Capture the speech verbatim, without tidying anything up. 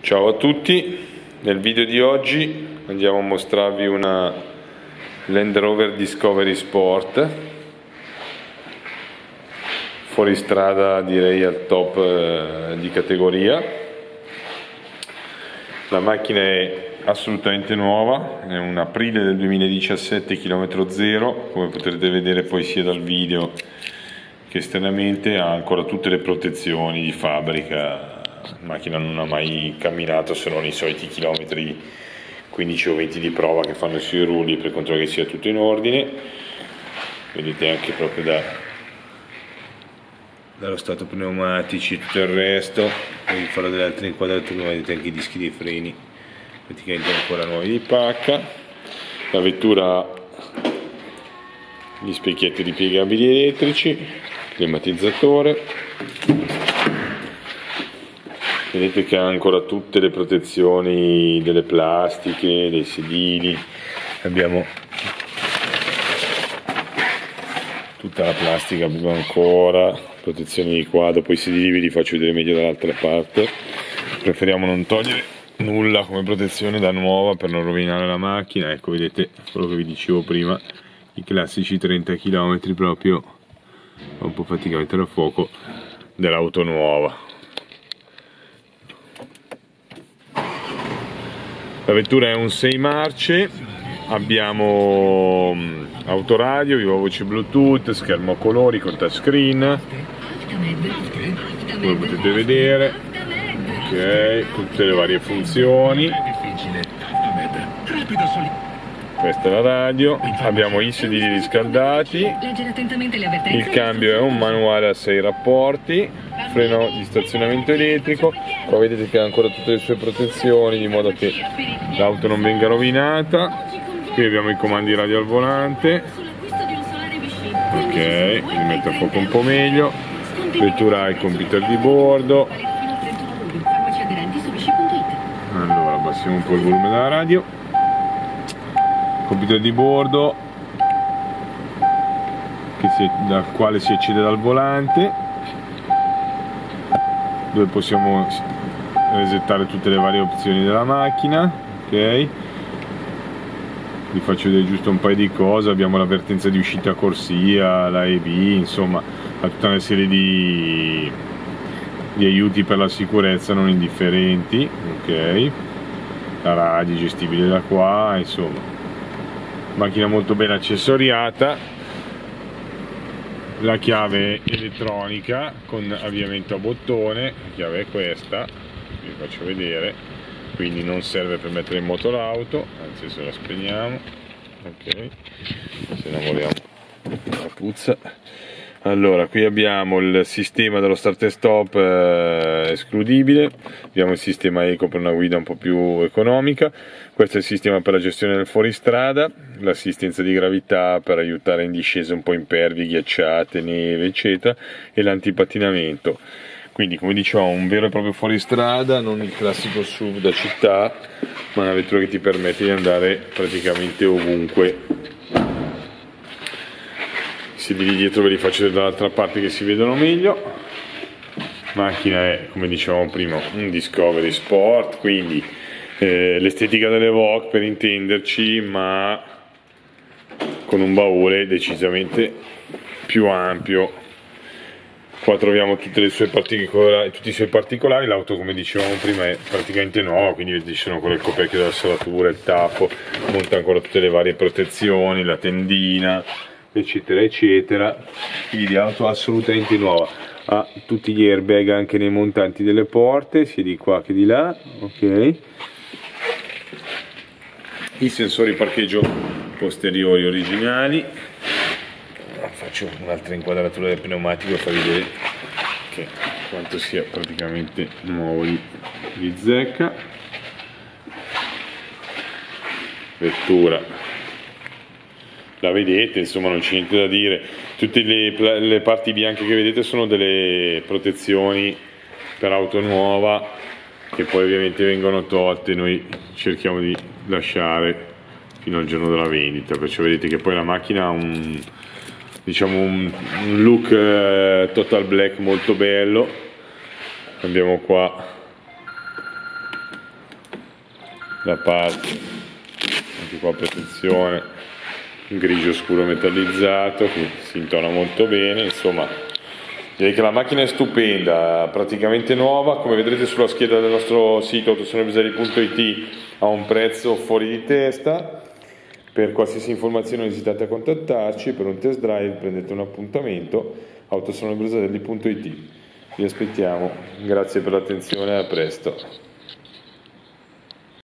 Ciao a tutti, nel video di oggi andiamo a mostrarvi una Land Rover Discovery Sport fuori strada, direi al top eh, di categoria. La macchina è assolutamente nuova, è un aprile del duemiladiciassette, chilometro zero, come potrete vedere poi sia dal video che esternamente ha ancora tutte le protezioni di fabbrica. La macchina non ha mai camminato se non i soliti chilometri quindici o venti di prova che fanno sui rulli per controllare che sia tutto in ordine. Vedete anche proprio da, dallo stato pneumatici e tutto il resto. Poi vi farò delle altre inquadrature, vedete anche i dischi dei freni praticamente ancora nuovi di pacca. La vettura ha gli specchietti ripiegabili elettrici, climatizzatore. Vedete che ha ancora tutte le protezioni delle plastiche, dei sedili, abbiamo tutta la plastica ancora, protezioni di qua. Dopo i sedili vi li faccio vedere meglio dall'altra parte. Preferiamo non togliere nulla come protezione da nuova per non rovinare la macchina. Ecco, vedete quello che vi dicevo prima, i classici trenta chilometri proprio un po' praticamente da fuoco dell'auto nuova. La vettura è un sei marce, abbiamo autoradio, viva voce Bluetooth, schermo a colori con touchscreen, come potete vedere, ok, tutte le varie funzioni. Questa è la radio, abbiamo i sedili riscaldati, il cambio è un manuale a sei rapporti, freno di stazionamento elettrico. Qua vedete che ha ancora tutte le sue protezioni di modo che l'auto non venga rovinata. Qui abbiamo i comandi radio al volante, ok, quindi mette a fuoco un po' meglio. La vettura ha il computer di bordo. Allora abbassiamo un po' il volume della radio. Computer di bordo che si, dal quale si accede dal volante, dove possiamo resettare tutte le varie opzioni della macchina. Ok, vi faccio vedere giusto un paio di cose. Abbiamo l'avvertenza di uscita corsia, la E B, insomma tutta una serie di, di aiuti per la sicurezza non indifferenti. Ok, la radio gestibile da qua, insomma macchina molto ben accessoriata. La chiave elettronica con avviamento a bottone, la chiave è questa, vi faccio vedere, quindi non serve per mettere in moto l'auto, anzi se la spegniamo, ok, se innamoriamo la puzza. Allora, qui abbiamo il sistema dello start e stop eh, escludibile, abbiamo il sistema eco per una guida un po' più economica, questo è il sistema per la gestione del fuoristrada, l'assistenza di gravità per aiutare in discese un po' impervi, ghiacciate, neve eccetera, e l'antipattinamento. Quindi come dicevamo un vero e proprio fuoristrada, non il classico S U V da città, ma una vettura che ti permette di andare praticamente ovunque. I sedili dietro ve li faccio vedere dall'altra parte che si vedono meglio. Macchina è, come dicevamo prima, un Discovery Sport, quindi eh, l'estetica dell'Evoque per intenderci, ma con un baule decisamente più ampio. Qua troviamo tutte le sue particolari, tutti i suoi particolari. L'auto, come dicevamo prima, è praticamente nuova, quindi vedete ci sono ancora il coperchio della serratura, il tappo, monta ancora tutte le varie protezioni, la tendina, eccetera eccetera. Quindi auto assolutamente nuova, ha tutti gli airbag anche nei montanti delle porte, sia di qua che di là, ok, i sensori parcheggio posteriori originali. Faccio un'altra inquadratura del pneumatico per farvi vedere che quanto sia praticamente nuovo di, di zecca. Vettura la vedete, insomma non c'è niente da dire. Tutte le, le parti bianche che vedete sono delle protezioni per auto nuova che poi ovviamente vengono tolte, noi cerchiamo di lasciare fino al giorno della vendita, perciò vedete che poi la macchina ha un, diciamo un, un look eh, total black molto bello. Abbiamo qua da parte, anche qua protezione, grigio scuro metallizzato che si intona molto bene. Insomma, direi che la macchina è stupenda, praticamente nuova, come vedrete sulla scheda del nostro sito autosalone punto it a un prezzo fuori di testa. Per qualsiasi informazione esitate a contattarci, per un test drive prendete un appuntamento autosalone punto it. Vi aspettiamo, grazie per l'attenzione, a presto.